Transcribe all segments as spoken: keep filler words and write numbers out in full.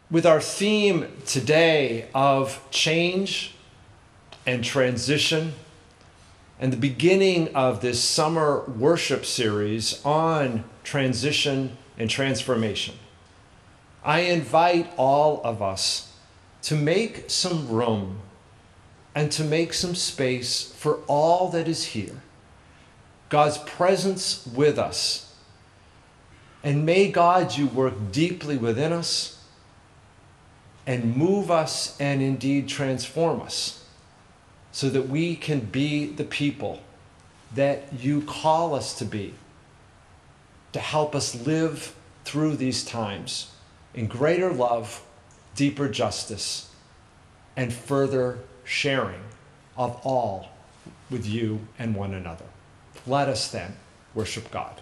With our theme today of change and transition, and the beginning of this summer worship series on transition and transformation, I invite all of us to make some room and to make some space for all that is here. God's presence with us. And may God, you work deeply within us and move us and indeed transform us so that we can be the people that you call us to be, to help us live through these times in greater love, deeper justice, and further sharing of all with you and one another. Let us then worship God.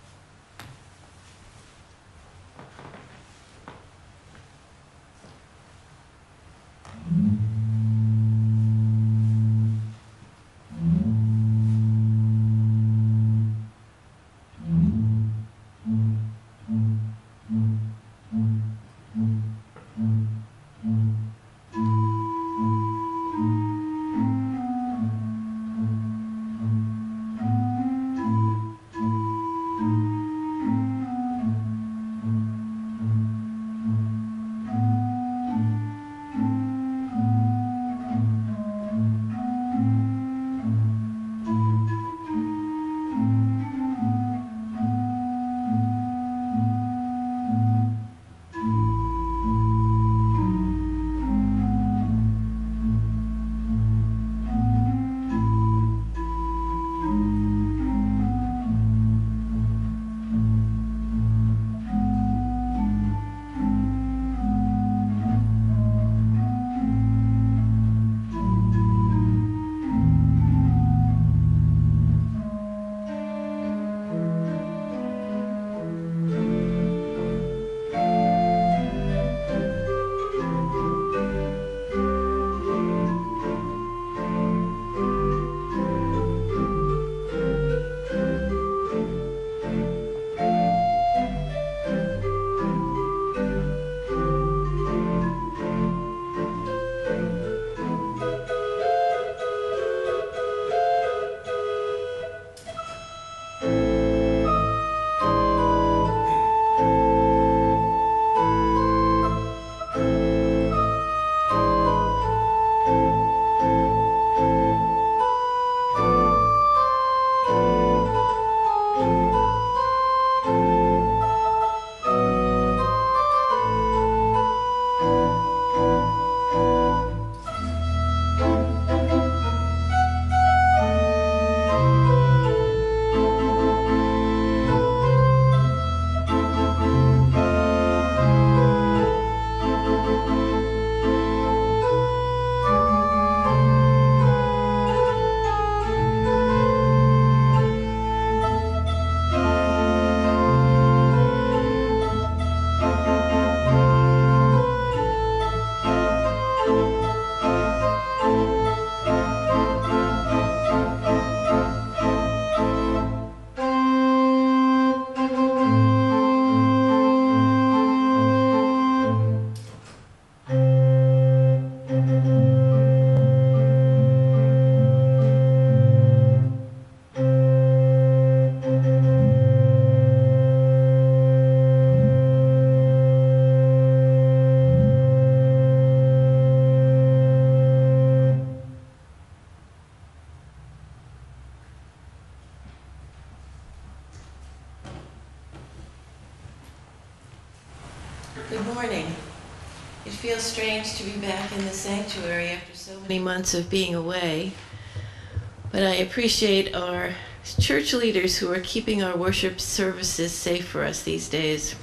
Good morning. It feels strange to be back in the sanctuary after so many months of being away, but I appreciate our church leaders who are keeping our worship services safe for us these days.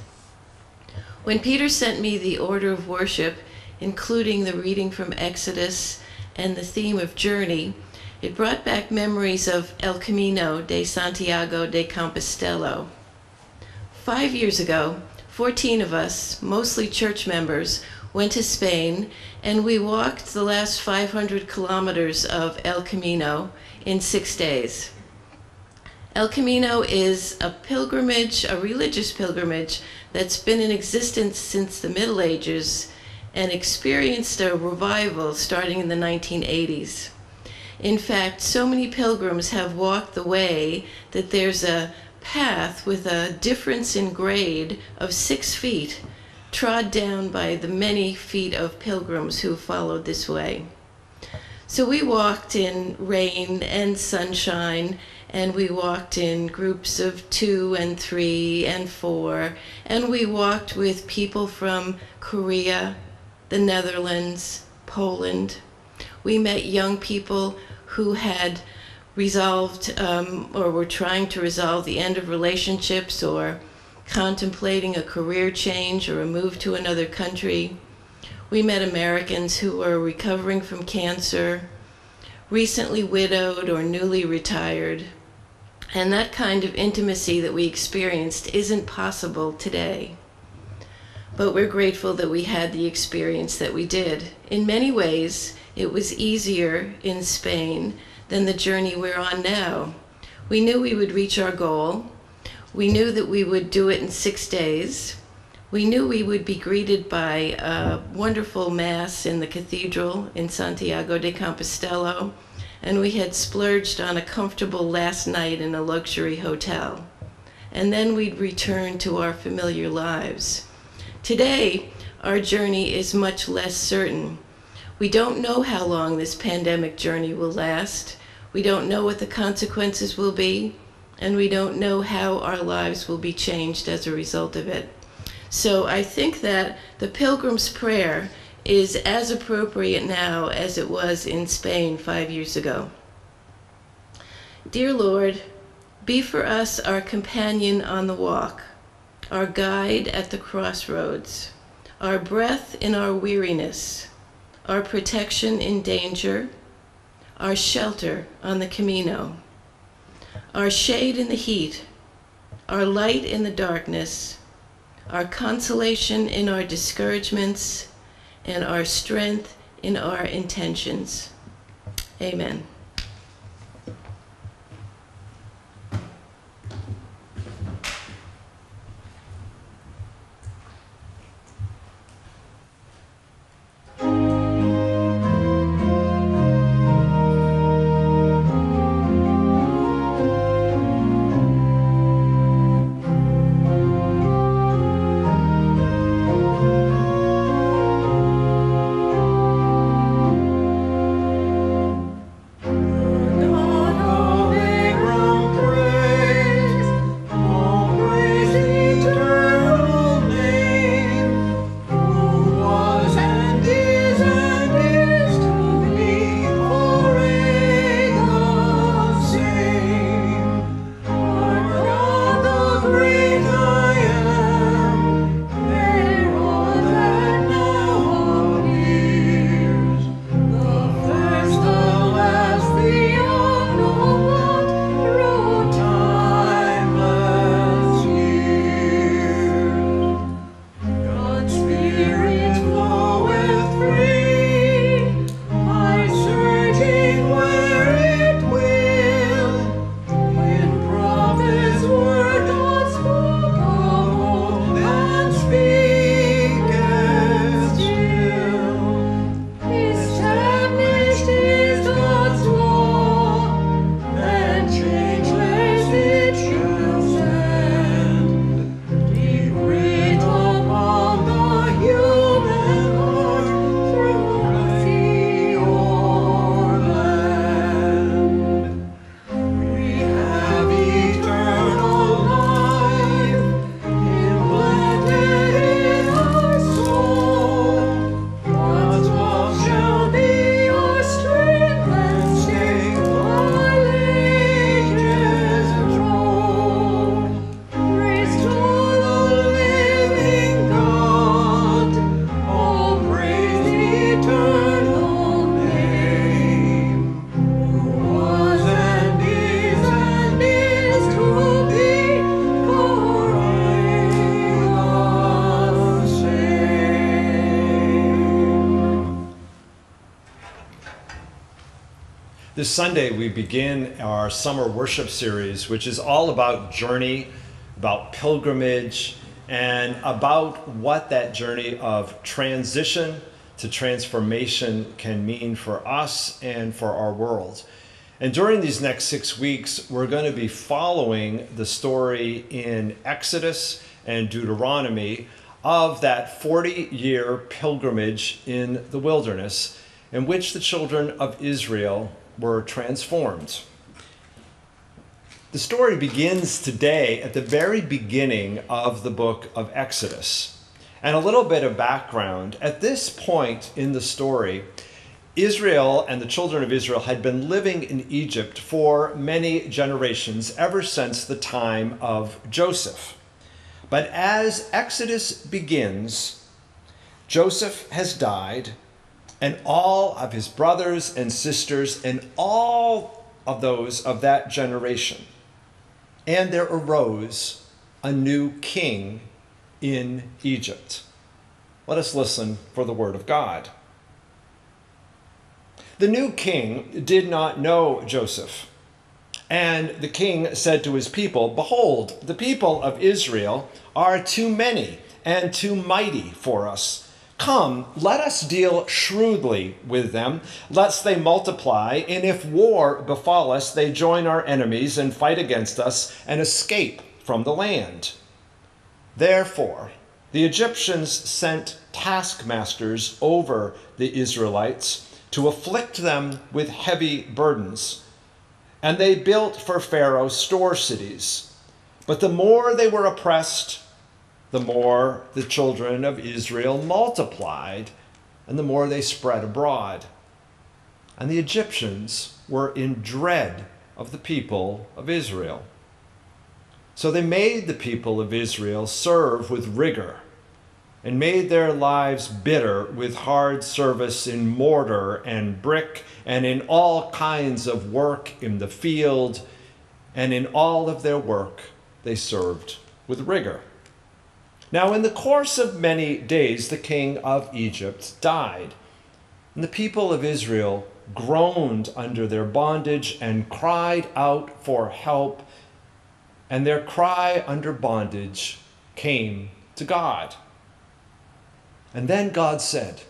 When Peter sent me the order of worship, including the reading from Exodus and the theme of journey, it brought back memories of El Camino de Santiago de Compostela. Five years ago, fourteen of us, mostly church members, went to Spain, and we walked the last five hundred kilometers of El Camino in six days. El Camino is a pilgrimage, a religious pilgrimage that's been in existence since the Middle Ages and experienced a revival starting in the nineteen eighties. In fact, so many pilgrims have walked the way that there's a path with a difference in grade of six feet trod down by the many feet of pilgrims who followed this way. So we walked in rain and sunshine, and we walked in groups of two and three and four, and we walked with people from Korea, the Netherlands, Poland. We met young people who had resolved um, or were trying to resolve the end of relationships or contemplating a career change or a move to another country. We met Americans who were recovering from cancer, recently widowed or newly retired. And that kind of intimacy that we experienced isn't possible today. But we're grateful that we had the experience that we did. In many ways, it was easier in Spain than the journey we're on now. We knew we would reach our goal. We knew that we would do it in six days. We knew we would be greeted by a wonderful mass in the cathedral in Santiago de Compostela, and we had splurged on a comfortable last night in a luxury hotel. And then we'd return to our familiar lives. Today, our journey is much less certain. We don't know how long this pandemic journey will last. We don't know what the consequences will be, and we don't know how our lives will be changed as a result of it. So I think that the Pilgrim's Prayer is as appropriate now as it was in Spain five years ago. Dear Lord, be for us our companion on the walk, our guide at the crossroads, our breath in our weariness, our protection in danger, our shelter on the Camino, our shade in the heat, our light in the darkness, our consolation in our discouragements, and our strength in our intentions. Amen. This Sunday, we begin our summer worship series, which is all about journey, about pilgrimage, and about what that journey of transition to transformation can mean for us and for our world. And during these next six weeks, we're going to be following the story in Exodus and Deuteronomy of that forty-year pilgrimage in the wilderness in which the children of Israel were transformed. The story begins today at the very beginning of the book of Exodus. And a little bit of background. At this point in the story, Israel and the children of Israel had been living in Egypt for many generations, ever since the time of Joseph. But as Exodus begins, Joseph has died, and all of his brothers and sisters and all of those of that generation. And there arose a new king in Egypt. Let us listen for the word of God. The new king did not know Joseph. And the king said to his people, "Behold, the people of Israel are too many and too mighty for us. Come, let us deal shrewdly with them, lest they multiply, and if war befall us, they join our enemies and fight against us and escape from the land." Therefore, the Egyptians sent taskmasters over the Israelites to afflict them with heavy burdens. And they built for Pharaoh store cities. But the more they were oppressed, the more the children of Israel multiplied, and the more they spread abroad. And the Egyptians were in dread of the people of Israel. So they made the people of Israel serve with rigor, and made their lives bitter with hard service in mortar and brick, and in all kinds of work in the field, and in all of their work they served with rigor. Now, in the course of many days, the king of Egypt died, and the people of Israel groaned under their bondage and cried out for help, and their cry under bondage came to God. And then God said,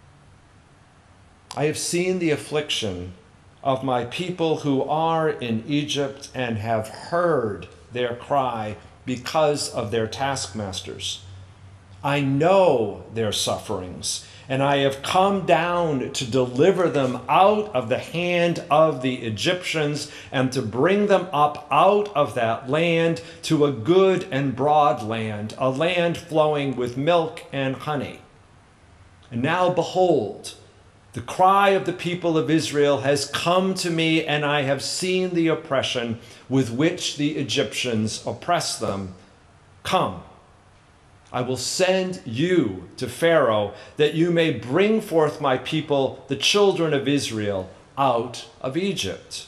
"I have seen the affliction of my people who are in Egypt and have heard their cry because of their taskmasters. I know their sufferings, and I have come down to deliver them out of the hand of the Egyptians and to bring them up out of that land to a good and broad land, a land flowing with milk and honey. And now behold, the cry of the people of Israel has come to me, and I have seen the oppression with which the Egyptians oppress them. Come, I will send you to Pharaoh, that you may bring forth my people, the children of Israel, out of Egypt."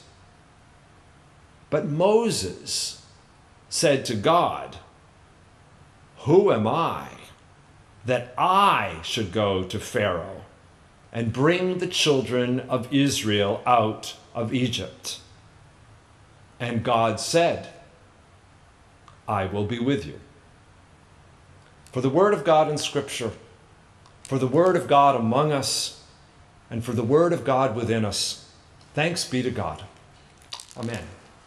But Moses said to God, "Who am I, that I should go to Pharaoh and bring the children of Israel out of Egypt?" And God said, "I will be with you." For the word of God in Scripture, for the word of God among us, and for the word of God within us, thanks be to God. Amen.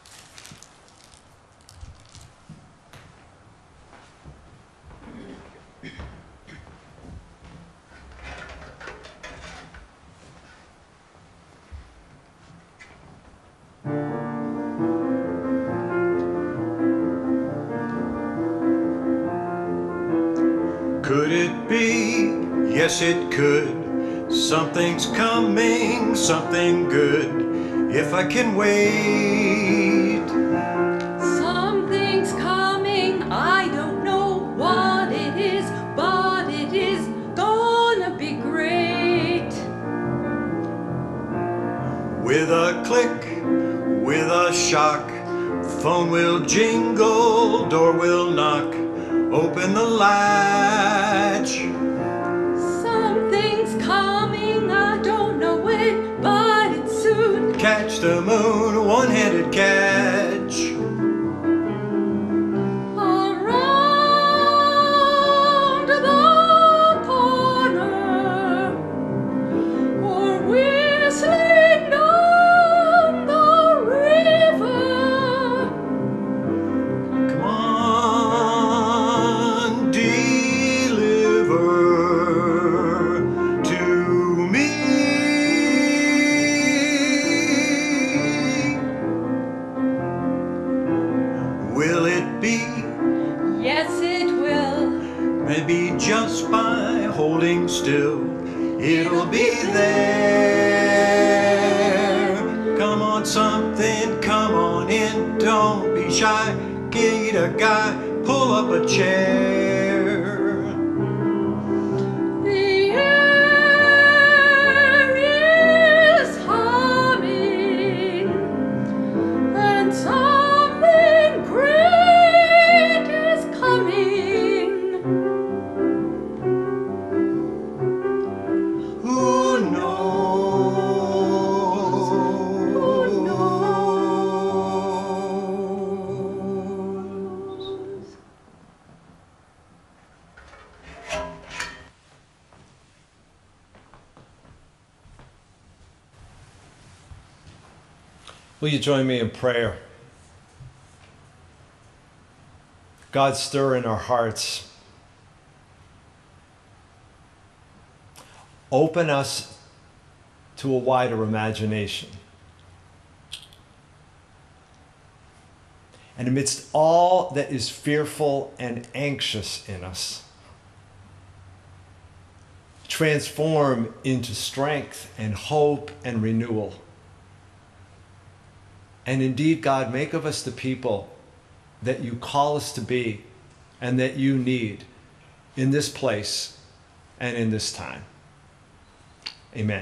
Could it be? Yes, it could. Something's coming, something good, if I can wait. Something's coming, I don't know what it is, but it is gonna be great. With a click, with a shock, phone will jingle, door will knock, open the latch. Something's coming, I don't know it, but it's soon. Catch against the moon, a one-handed catch. Around the corner, or whistling down the river. Come on, deliver to me. Will it be? Yes, it will. Maybe just by holding still, it'll be there. Come on, something, come on in, don't be shy. Get a guy, pull up a chair. The air is humming, and something great is coming. Who knows? Who knows? Will you join me in prayer? God, stir in our hearts. Open us to a wider imagination. And amidst all that is fearful and anxious in us, transform into strength and hope and renewal. And indeed, God, make of us the people that you call us to be and that you need in this place and in this time. Amen.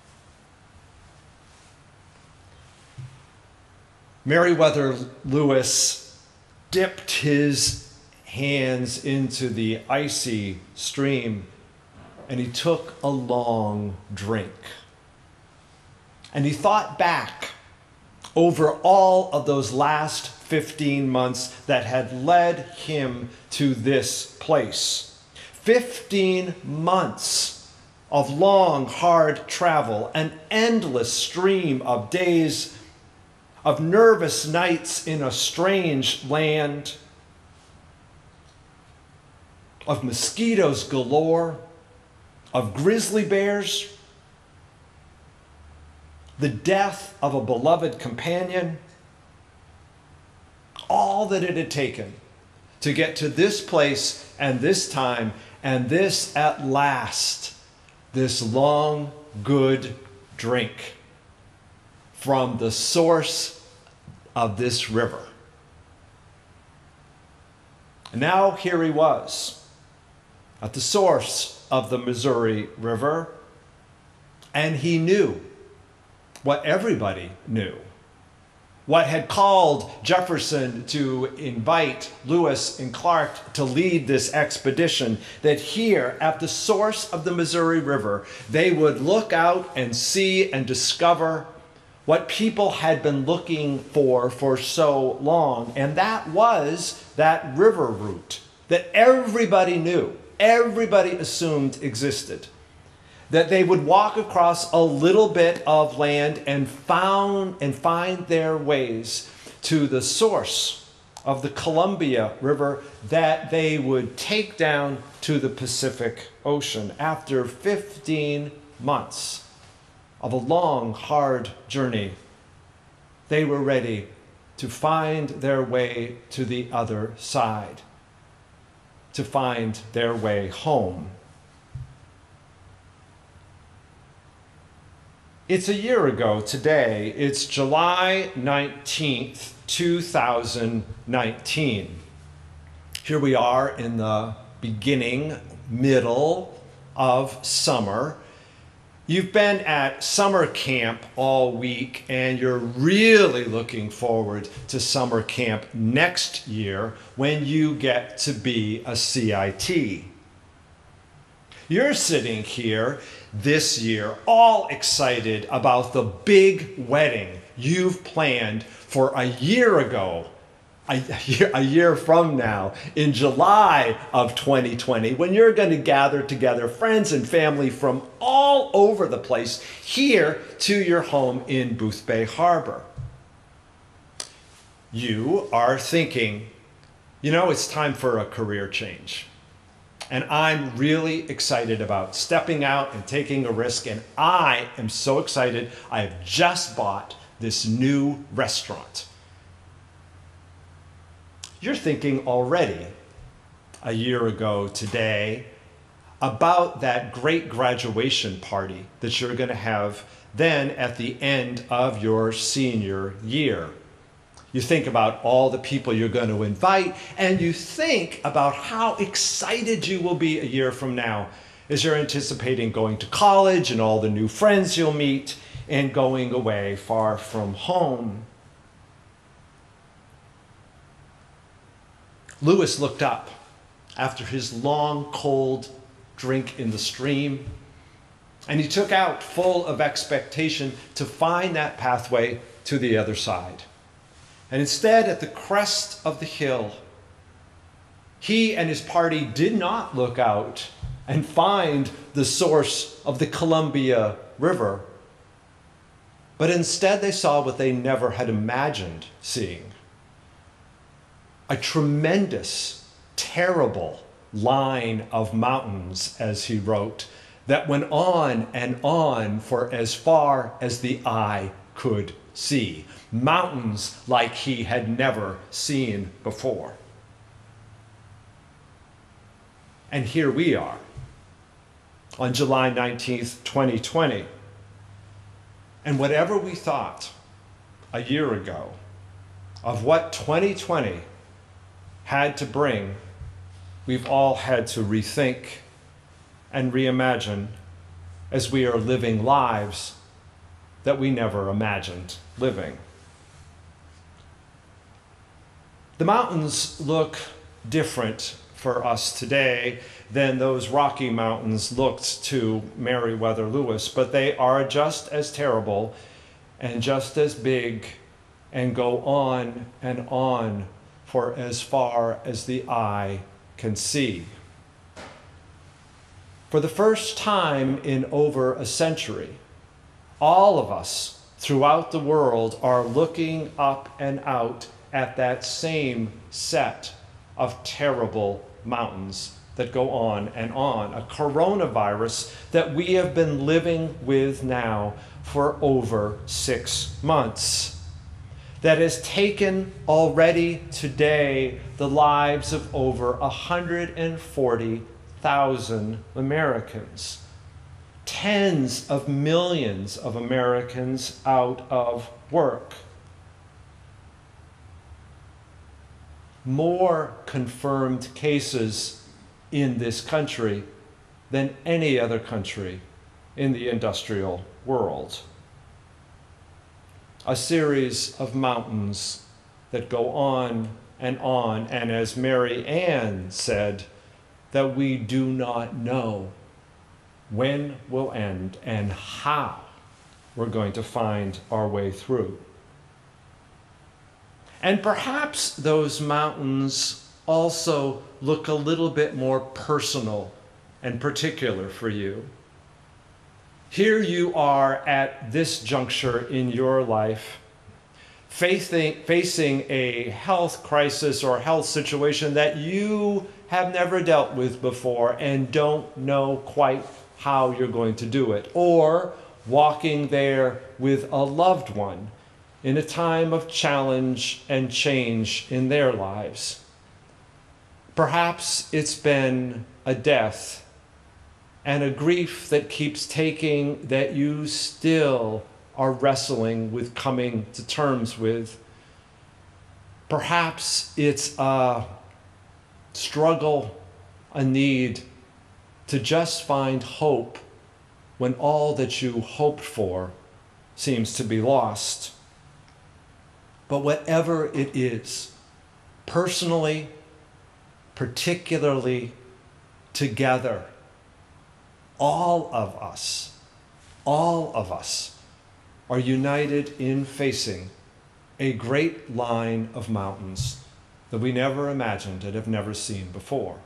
Meriwether Lewis dipped his hands into the icy stream and he took a long drink. And he thought back over all of those last fifteen months that had led him to this place. fifteen months of long, hard travel, an endless stream of days, of nervous nights in a strange land, of mosquitoes galore, of grizzly bears, the death of a beloved companion, all that it had taken to get to this place and this time and this at last, this long, good drink from the source of this river. And now here he was at the source of the Missouri River, and he knew what everybody knew, what had called Jefferson to invite Lewis and Clark to lead this expedition, that here at the source of the Missouri River, they would look out and see and discover what people had been looking for for so long, and that was that river route that everybody knew, everybody assumed existed. That they would walk across a little bit of land and found and find their ways to the source of the Columbia River that they would take down to the Pacific Ocean. After fifteen months of a long, hard journey, they were ready to find their way to the other side, to find their way home. It's a year ago today. It's July nineteenth, two thousand nineteen. Here we are in the beginning, middle of summer. You've been at summer camp all week and you're really looking forward to summer camp next year when you get to be a C I T. You're sitting here this year all excited about the big wedding you've planned for a year ago, a year, a year from now, in July of twenty twenty, when you're going to gather together friends and family from all over the place here to your home in Boothbay Harbor. You are thinking, you know, it's time for a career change. And I'm really excited about stepping out and taking a risk. And I am so excited. I have just bought this new restaurant. You're thinking already, a year ago today, about that great graduation party that you're going to have then at the end of your senior year. You think about all the people you're going to invite, and you think about how excited you will be a year from now as you're anticipating going to college and all the new friends you'll meet and going away far from home. Lewis looked up after his long, cold drink in the stream, and he took out full of expectation to find that pathway to the other side. And instead, at the crest of the hill, he and his party did not look out and find the source of the Columbia River, but instead they saw what they never had imagined seeing. A tremendous, terrible line of mountains, as he wrote, that went on and on for as far as the eye could see. Mountains like he had never seen before. And here we are on July nineteenth, twenty twenty. And whatever we thought a year ago of what twenty twenty had to bring, we've all had to rethink and reimagine as we are living lives that we never imagined living. The mountains look different for us today than those Rocky Mountains looked to Meriwether Lewis, but they are just as terrible and just as big and go on and on for as far as the eye can see. For the first time in over a century, all of us throughout the world are looking up and out at that same set of terrible mountains that go on and on. A coronavirus that we have been living with now for over six months. That has taken already today the lives of over one hundred forty thousand Americans. Tens of millions of Americans out of work. More confirmed cases in this country than any other country in the industrial world. A series of mountains that go on and on, and as Mary Ann said, that we do not know when will end and how we're going to find our way through. And perhaps those mountains also look a little bit more personal and particular for you. Here you are at this juncture in your life, facing, facing a health crisis or health situation that you have never dealt with before and don't know quite how you're going to do it, or walking there with a loved one in a time of challenge and change in their lives. Perhaps it's been a death and a grief that keeps taking that you still are wrestling with coming to terms with. Perhaps it's a struggle, a need to just find hope when all that you hoped for seems to be lost. But whatever it is, personally, particularly, together, all of us, all of us are united in facing a great line of mountains that we never imagined and have never seen before.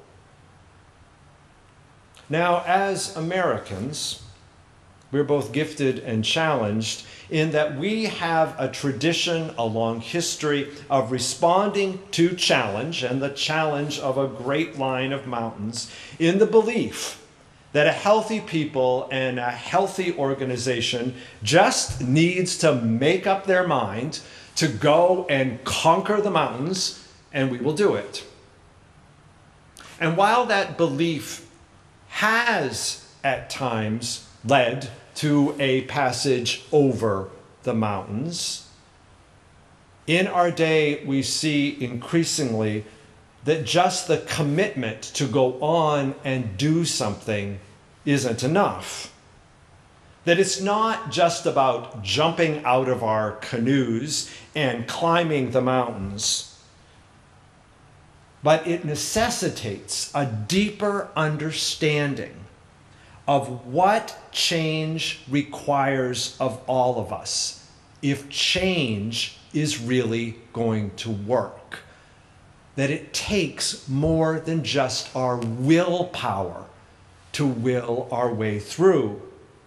Now, as Americans, we're both gifted and challenged in that we have a tradition, a long history of responding to challenge and the challenge of a great line of mountains in the belief that a healthy people and a healthy organization just needs to make up their mind to go and conquer the mountains, and we will do it. And while that belief has at times led to a passage over the mountains, in our day we see increasingly that just the commitment to go on and do something isn't enough. That it's not just about jumping out of our canoes and climbing the mountains, but it necessitates a deeper understanding of what change requires of all of us if change is really going to work. That it takes more than just our willpower to will our way through.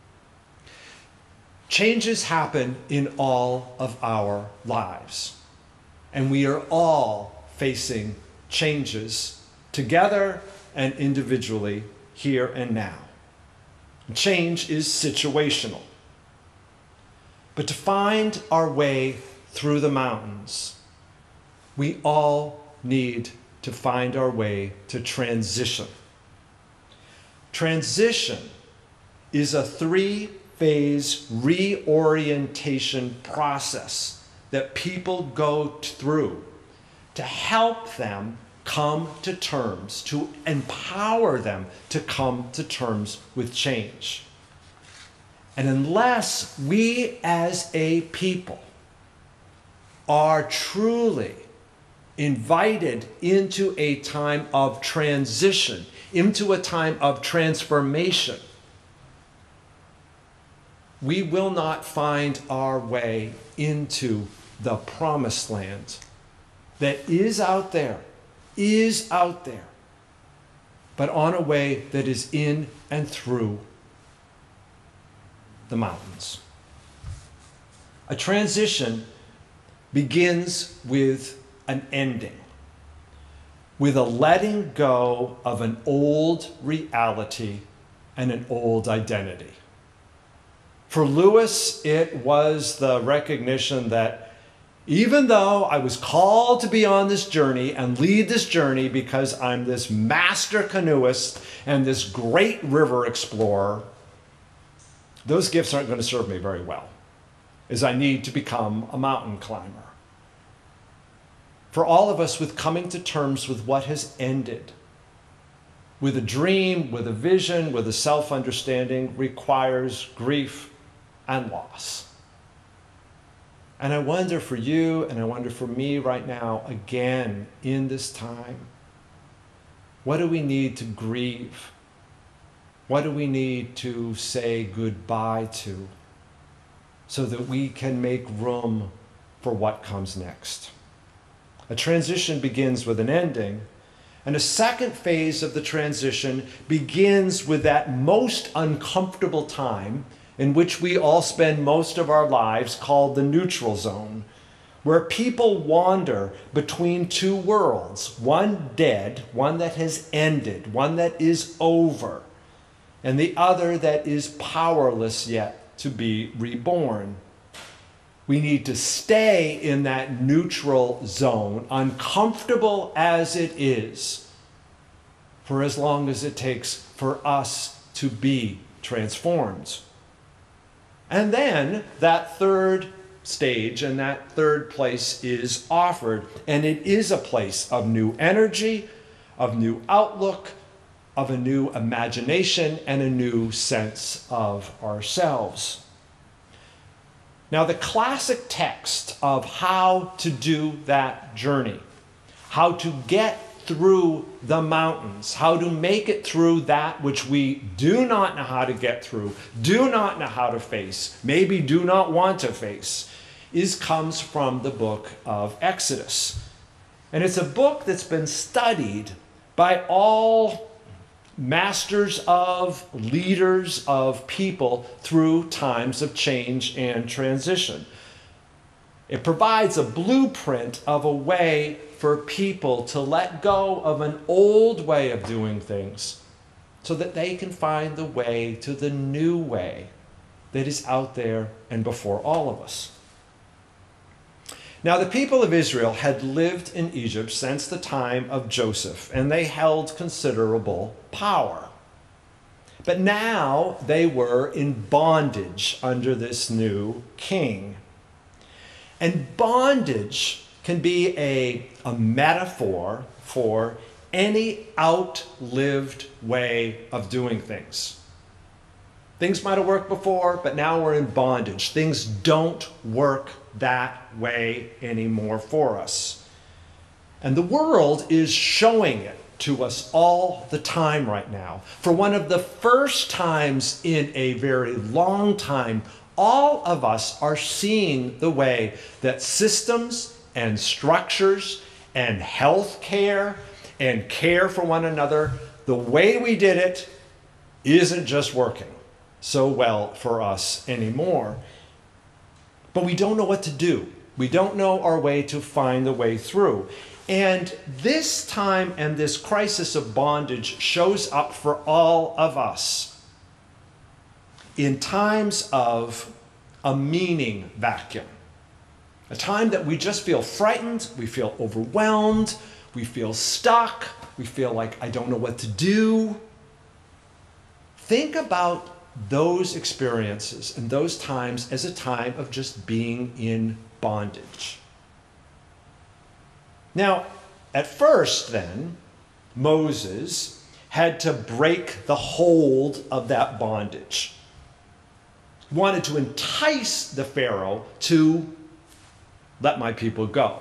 Changes happen in all of our lives, and we are all facing changes together and individually here and now. Change is situational. But to find our way through the mountains, we all need to find our way to transition. Transition is a three-phase reorientation process that people go through to help them come to terms, to empower them to come to terms with change. And unless we as a people are truly invited into a time of transition, into a time of transformation, we will not find our way into the promised land that is out there, is out there, but on a way that is in and through the mountains. A transition begins with an ending, with a letting go of an old reality and an old identity. For Lewis, it was the recognition that even though I was called to be on this journey and lead this journey because I'm this master canoeist and this great river explorer, those gifts aren't going to serve me very well, as I need to become a mountain climber. For all of us, with coming to terms with what has ended, with a dream, with a vision, with a self-understanding, requires grief and loss. And I wonder for you, and I wonder for me right now, again, in this time, what do we need to grieve? What do we need to say goodbye to so that we can make room for what comes next? A transition begins with an ending, and a second phase of the transition begins with that most uncomfortable time in which we all spend most of our lives, called the neutral zone, where people wander between two worlds, one dead, one that has ended, one that is over, and the other that is powerless yet to be reborn. We need to stay in that neutral zone, uncomfortable as it is, for as long as it takes for us to be transformed. And then that third stage and that third place is offered, and it is a place of new energy, of new outlook, of a new imagination, and a new sense of ourselves. Now, the classic text of how to do that journey, how to get through the mountains, how to make it through that which we do not know how to get through, do not know how to face, maybe do not want to face, is comes from the book of Exodus. And it's a book that's been studied by all masters of, leaders of people through times of change and transition. It provides a blueprint of a way for people to let go of an old way of doing things so that they can find the way to the new way that is out there and before all of us. Now, the people of Israel had lived in Egypt since the time of Joseph, and they held considerable power. But now they were in bondage under this new king. And bondage can be a, a metaphor for any outlived way of doing things. Things might have worked before, but now we're in bondage. Things don't work that way anymore for us. And the world is showing it to us all the time right now. For one of the first times in a very long time, all of us are seeing the way that systems and structures and health care and care for one another, the way we did it isn't just working so well for us anymore. But we don't know what to do. We don't know our way to find the way through. And this time and this crisis of bondage shows up for all of us in times of a meaning vacuum. A time that we just feel frightened, we feel overwhelmed, we feel stuck, we feel like I don't know what to do. Think about those experiences and those times as a time of just being in bondage. Now, at first then, Moses had to break the hold of that bondage. He wanted to entice the Pharaoh to let my people go.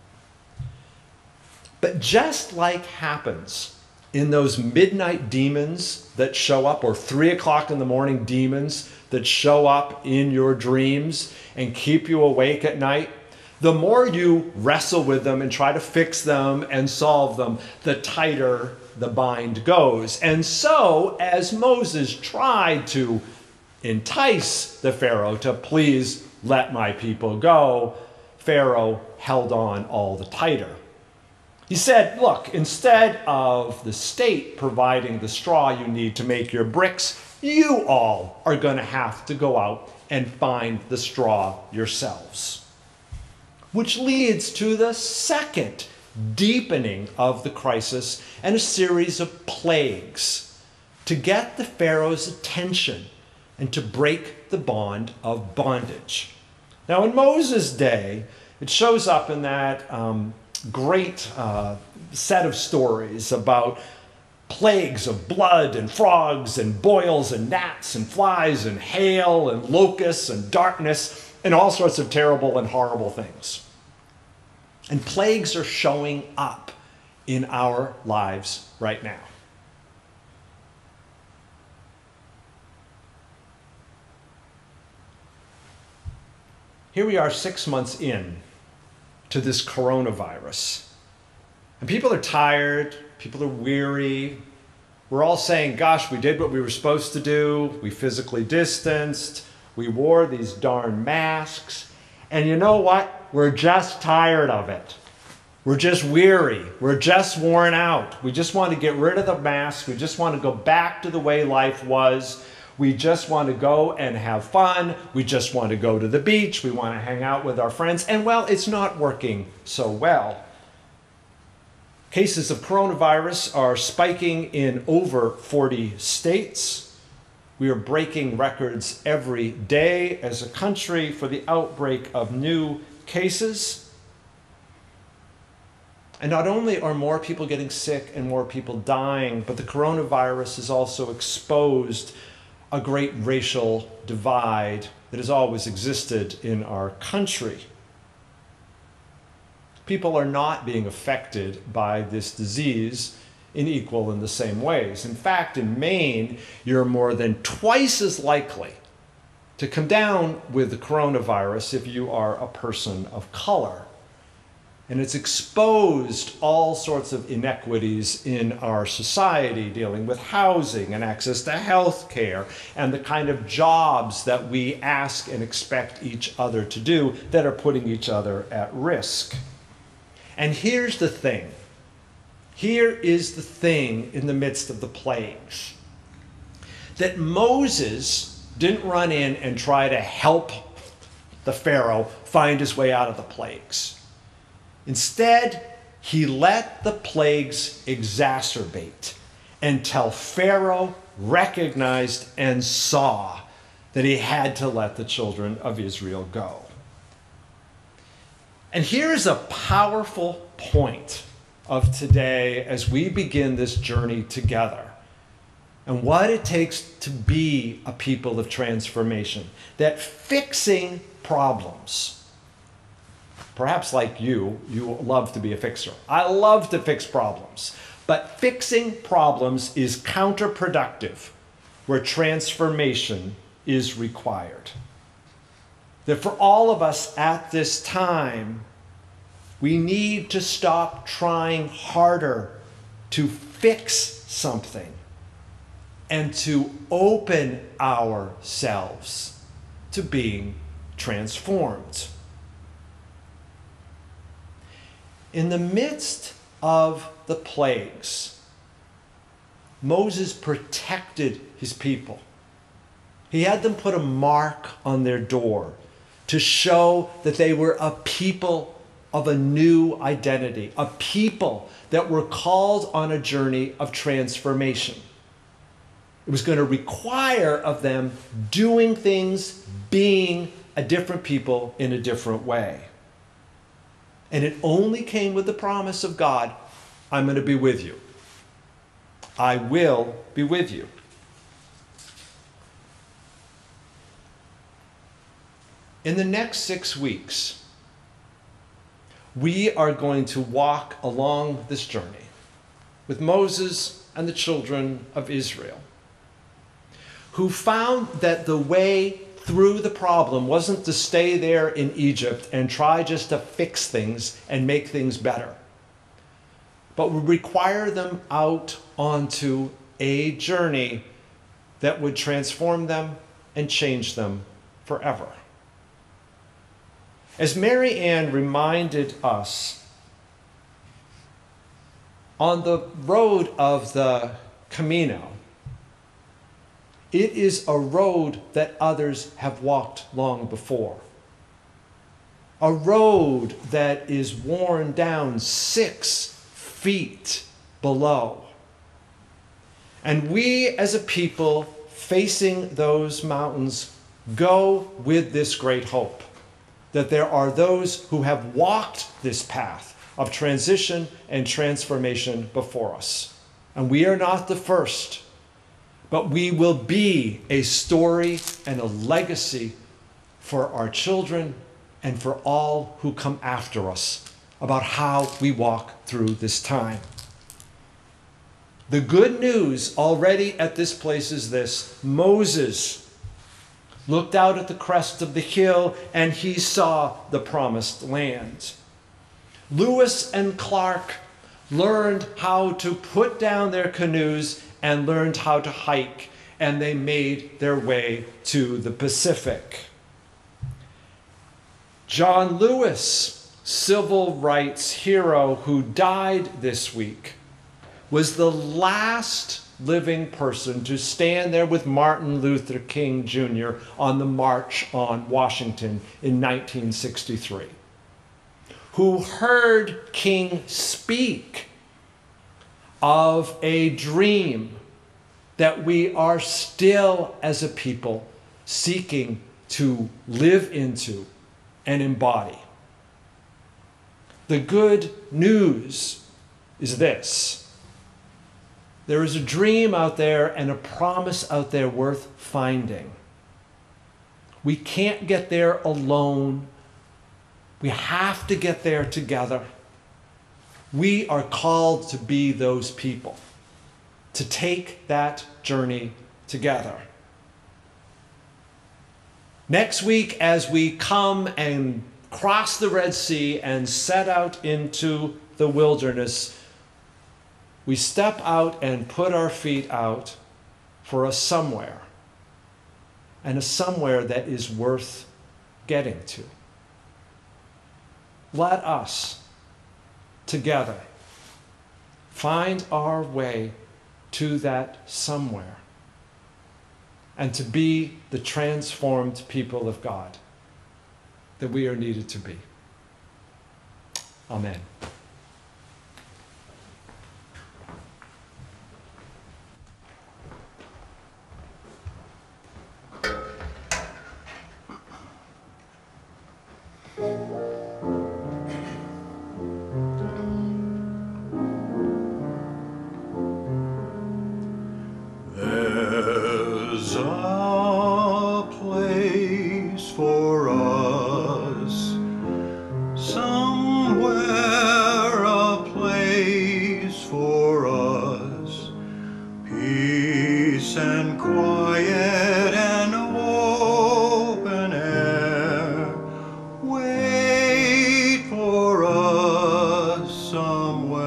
But just like happens in those midnight demons that show up, or three o'clock in the morning demons that show up in your dreams and keep you awake at night, the more you wrestle with them and try to fix them and solve them, the tighter the bind goes. And so, as Moses tried to entice the Pharaoh to please let my people go, Pharaoh held on all the tighter. He said, look, instead of the state providing the straw you need to make your bricks, you all are going to have to go out and find the straw yourselves. Which leads to the second deepening of the crisis and a series of plagues to get the Pharaoh's attention and to break the bond of bondage. Now, in Moses' day, it shows up in that um, great uh, set of stories about plagues of blood and frogs and boils and gnats and flies and hail and locusts and darkness and all sorts of terrible and horrible things. And plagues are showing up in our lives right now. Here we are six months in to this coronavirus. And people are tired, people are weary. We're all saying, gosh, we did what we were supposed to do. We physically distanced. We wore these darn masks. And you know what? We're just tired of it. We're just weary. We're just worn out. We just want to get rid of the masks. We just want to go back to the way life was. We just want to go and have fun. We just want to go to the beach. We want to hang out with our friends. And well, it's not working so well. Cases of coronavirus are spiking in over forty states. We are breaking records every day as a country for the outbreak of new cases. And not only are more people getting sick and more people dying, but the coronavirus has also exposed a great racial divide that has always existed in our country. People are not being affected by this disease in equal and the same ways. In fact, in Maine, you're more than twice as likely to come down with the coronavirus if you are a person of color. And it's exposed all sorts of inequities in our society, dealing with housing and access to health care and the kind of jobs that we ask and expect each other to do that are putting each other at risk. And here's the thing. Here is the thing in the midst of the plagues. That Moses didn't run in and try to help the Pharaoh find his way out of the plagues. Instead, he let the plagues exacerbate until Pharaoh recognized and saw that he had to let the children of Israel go. And here's a powerful point of today as we begin this journey together and what it takes to be a people of transformation. That fixing problems, perhaps like you, you love to be a fixer. I love to fix problems. But fixing problems is counterproductive where transformation is required. That for all of us at this time, we need to stop trying harder to fix something and to open ourselves to being transformed. In the midst of the plagues, Moses protected his people. He had them put a mark on their door to show that they were a people of a new identity, a people that were called on a journey of transformation. It was going to require of them doing things, being a different people in a different way. And it only came with the promise of God, I'm going to be with you. I will be with you. In the next six weeks, we are going to walk along this journey with Moses and the children of Israel, who found that the way through the problem wasn't to stay there in Egypt and try just to fix things and make things better, but would require them out onto a journey that would transform them and change them forever. As Mary Ann reminded us, on the road of the Camino, it is a road that others have walked long before. A road that is worn down six feet below. And we as a people facing those mountains go with this great hope that there are those who have walked this path of transition and transformation before us. And we are not the first, but we will be a story and a legacy for our children and for all who come after us about how we walk through this time. The good news already at this place is this: Moses looked out at the crest of the hill and he saw the promised land. Lewis and Clark learned how to put down their canoes and learned how to hike, and they made their way to the Pacific. John Lewis, civil rights hero who died this week, was the last living person to stand there with Martin Luther King Junior on the March on Washington in nineteen sixty-three, who heard King speak of a dream that we are still as a people seeking to live into and embody. The good news is this: there is a dream out there and a promise out there worth finding. We can't get there alone, We have to get there together. We are called to be those people, to take that journey together. Next week, as we come and cross the Red Sea and set out into the wilderness, we step out and put our feet out for a somewhere, and a somewhere that is worth getting to. Let us, together, find our way to that somewhere, and to be the transformed people of God that we are needed to be. Amen. There's a place for us, somewhere a place for us, peace and quiet and open air, wait for us somewhere.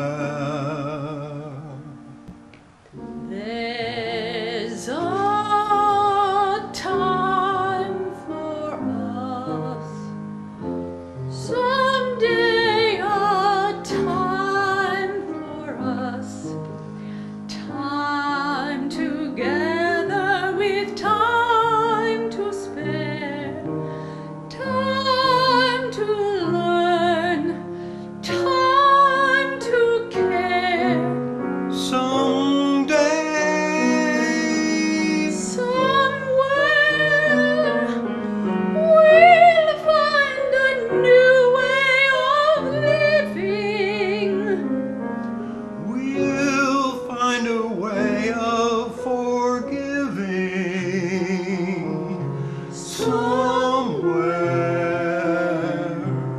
There's a time for us, someday a time for us, time together with time to spare, time to learn, time to care. Someday, Somewhere we'll find a new way of living. we'll find a way of forgiving somewhere.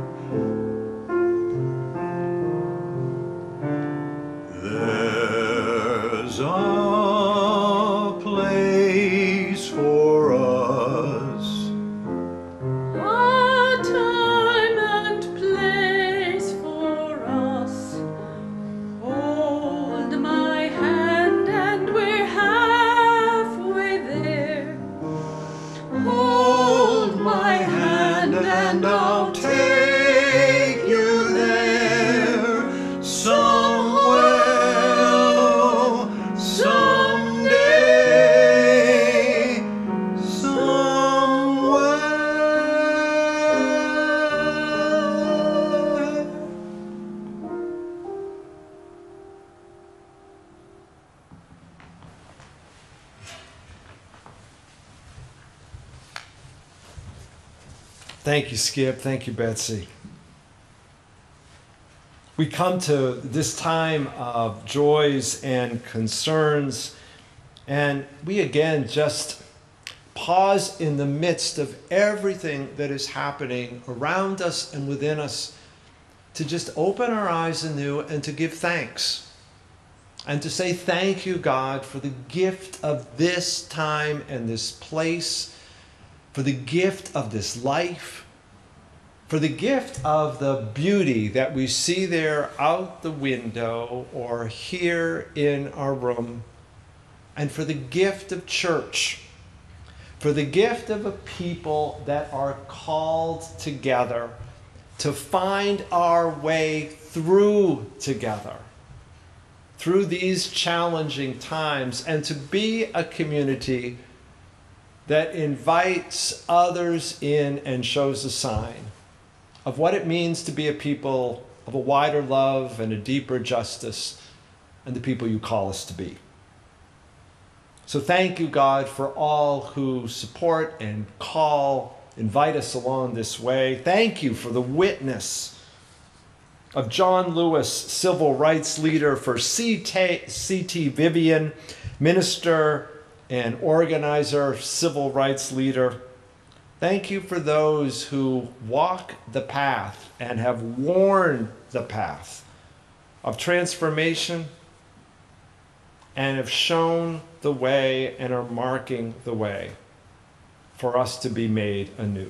There's a place for us, A time and place for us. Hold my hand and we're halfway there. Hold my hand and I'll take you there somewhere, someday, somewhere. Thank you, Skip. Thank you, Betsy. We come to this time of joys and concerns, and we again just pause in the midst of everything that is happening around us and within us to just open our eyes anew and to give thanks. And to say thank you, God, for the gift of this time and this place, for the gift of this life, for the gift of the beauty that we see there out the window or here in our room, and for the gift of church, for the gift of a people that are called together to find our way through together, through these challenging times, and to be a community that invites others in and shows a sign of what it means to be a people of a wider love and a deeper justice, and the people you call us to be. So thank you, God, for all who support and call, invite us along this way. Thank you for the witness of John Lewis, civil rights leader, for C T Vivian, minister and organizer, civil rights leader, Thank you for those who walk the path and have worn the path of transformation and have shown the way and are marking the way for us to be made anew.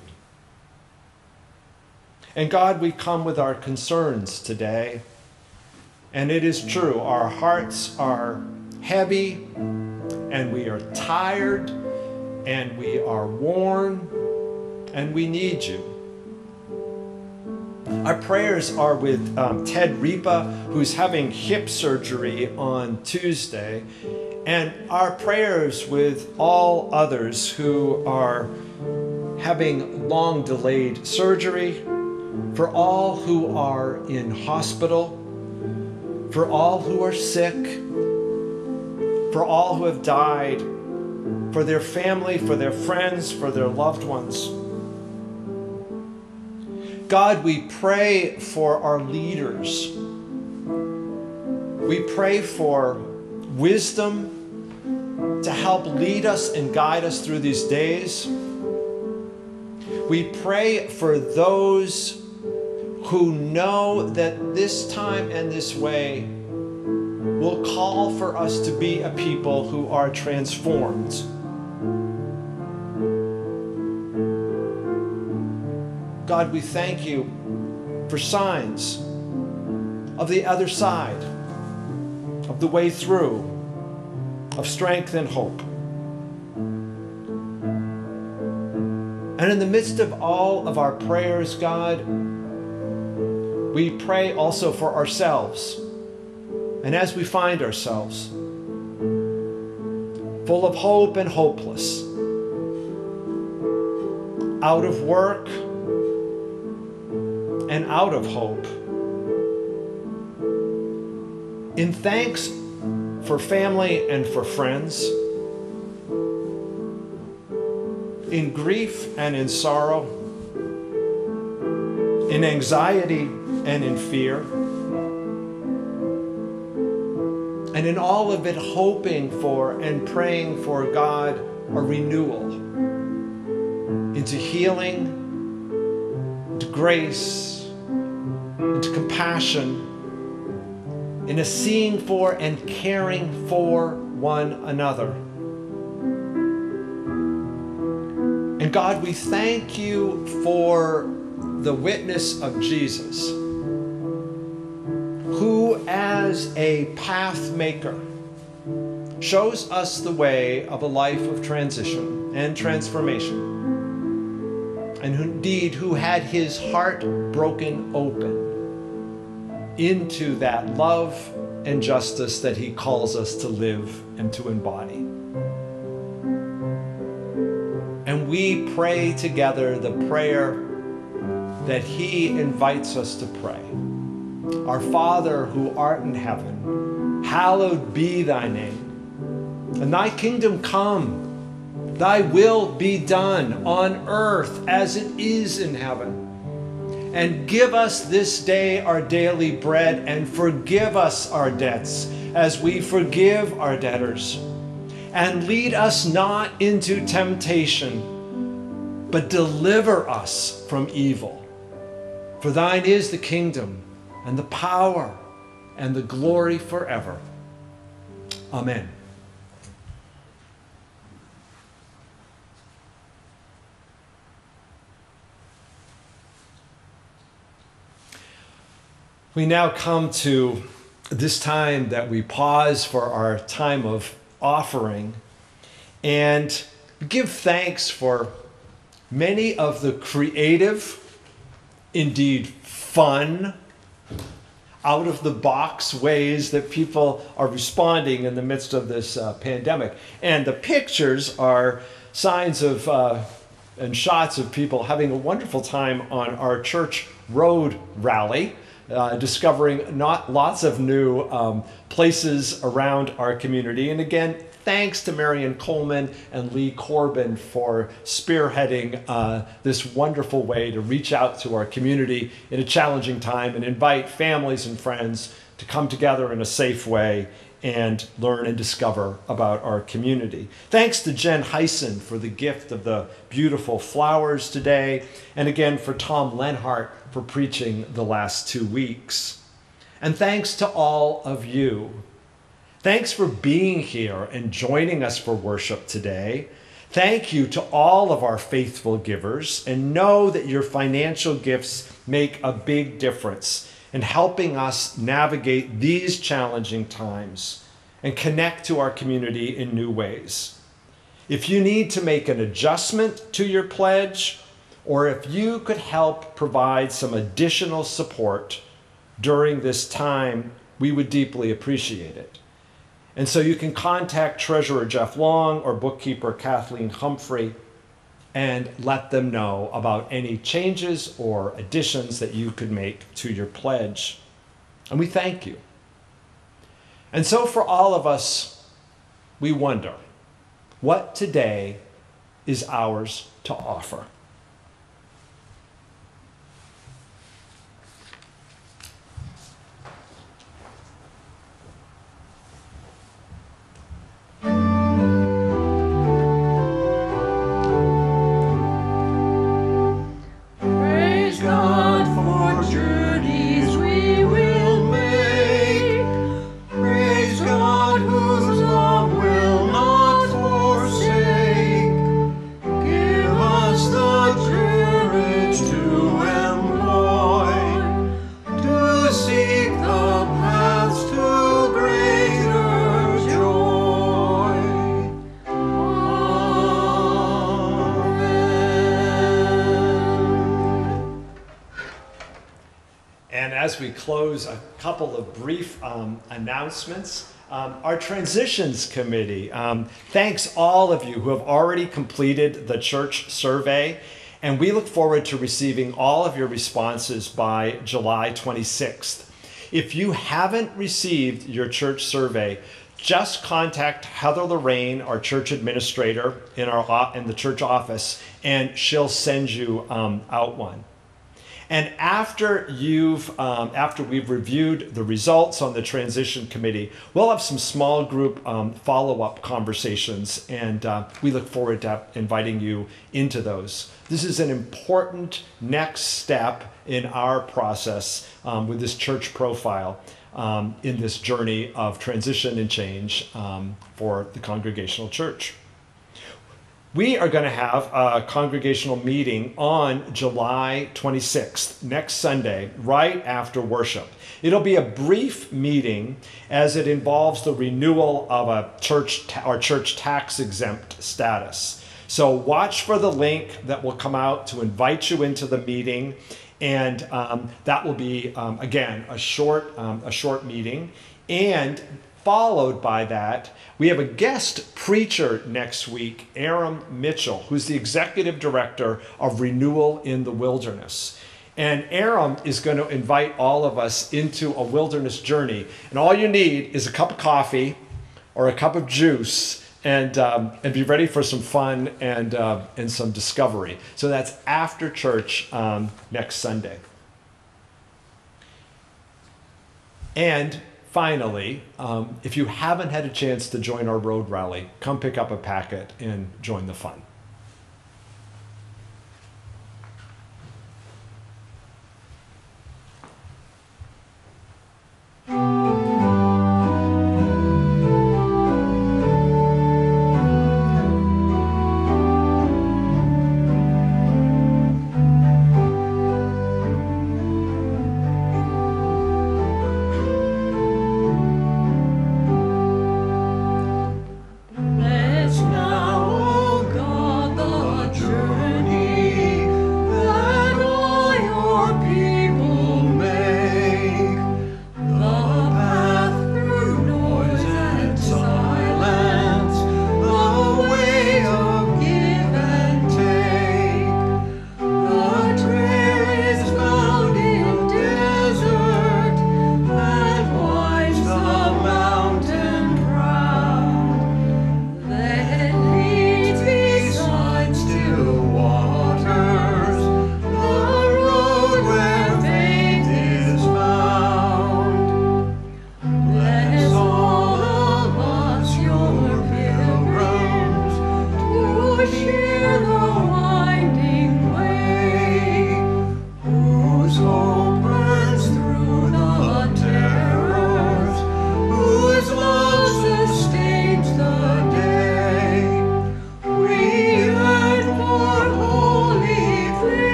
And God, we come with our concerns today. And it is true, our hearts are heavy, and we are tired, and we are worn, and we need you. Our prayers are with um, Ted Ripa, who's having hip surgery on Tuesday, and our prayers with all others who are having long delayed surgery, for all who are in hospital, for all who are sick, for all who have died, for their family, for their friends, for their loved ones. God, we pray for our leaders. We pray for wisdom to help lead us and guide us through these days. We pray for those who know that this time and this way will call for us to be a people who are transformed. God, we thank you for signs of the other side, of the way through, of strength and hope. And in the midst of all of our prayers, God, we pray also for ourselves. And as we find ourselves full of hope and hopeless, out of work and out of hope, in thanks for family and for friends, in grief and in sorrow, in anxiety and in fear, and in all of it hoping for and praying for God a renewal into healing, into grace, into compassion, in a seeing for and caring for one another. And God, we thank you for the witness of Jesus, who as a path maker shows us the way of a life of transition and transformation, and who, indeed who had his heart broken open into that love and justice that he calls us to live and to embody. And we pray together the prayer that he invites us to pray. Our Father who art in heaven, hallowed be thy name. And thy kingdom come, thy will be done on earth as it is in heaven. And give us this day our daily bread, and forgive us our debts as we forgive our debtors. And lead us not into temptation, but deliver us from evil. For thine is the kingdom, and the power, and the glory forever. Amen. We now come to this time that we pause for our time of offering and give thanks for many of the creative, indeed fun, out-of-the-box ways that people are responding in the midst of this uh, pandemic. And the pictures are signs of uh, and shots of people having a wonderful time on our church road rally, uh, discovering not lots of new um, places around our community. And again, thanks to Marion Coleman and Lee Corbin for spearheading uh, this wonderful way to reach out to our community in a challenging time and invite families and friends to come together in a safe way and learn and discover about our community. Thanks to Jen Heisen for the gift of the beautiful flowers today, and again for Tom Lenhart for preaching the last two weeks. And thanks to all of you. Thanks for being here and joining us for worship today. Thank you to all of our faithful givers, and know that your financial gifts make a big difference in helping us navigate these challenging times and connect to our community in new ways. If you need to make an adjustment to your pledge, or if you could help provide some additional support during this time, we would deeply appreciate it. And so you can contact Treasurer Jeff Long or Bookkeeper Kathleen Humphrey and let them know about any changes or additions that you could make to your pledge. And we thank you. And so for all of us, we wonder, what today is ours to offer? As we close, a couple of brief um, announcements. Um, our Transitions Committee, um, thanks all of you who have already completed the church survey, and we look forward to receiving all of your responses by July twenty-sixth. If you haven't received your church survey, just contact Heather Lorraine, our church administrator in, our, in the church office, and she'll send you um, out one. And after you've, um, after we've reviewed the results on the transition committee, we'll have some small group um, follow-up conversations, and uh, we look forward to inviting you into those. This is an important next step in our process um, with this church profile um, in this journey of transition and change um, for the Congregational Church. We are going to have a congregational meeting on July twenty-sixth, next Sunday, right after worship. It'll be a brief meeting as it involves the renewal of a church, our church tax exempt status. So watch for the link that will come out to invite you into the meeting. And um, that will be, um, again, a short, um, a short meeting. And followed by that, we have a guest preacher next week, Aram Mitchell, who's the executive director of Renewal in the Wilderness. And Aram is going to invite all of us into a wilderness journey. And all you need is a cup of coffee or a cup of juice, and um, and be ready for some fun and uh, and some discovery. So that's after church um, next Sunday. And finally, um, if you haven't had a chance to join our road rally, come pick up a packet and join the fun. Bless now, O God.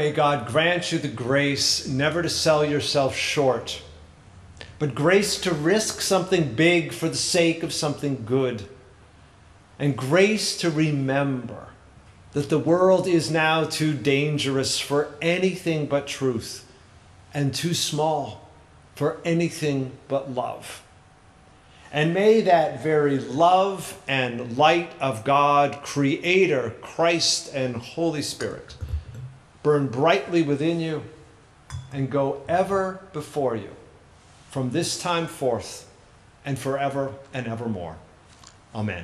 may God grant you the grace never to sell yourself short, but grace to risk something big for the sake of something good, and grace to remember that the world is now too dangerous for anything but truth, and too small for anything but love. And may that very love and light of God, Creator, Christ, and Holy Spirit, burn brightly within you and go ever before you from this time forth and forever and evermore. Amen.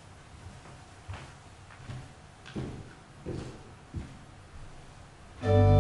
Thank you.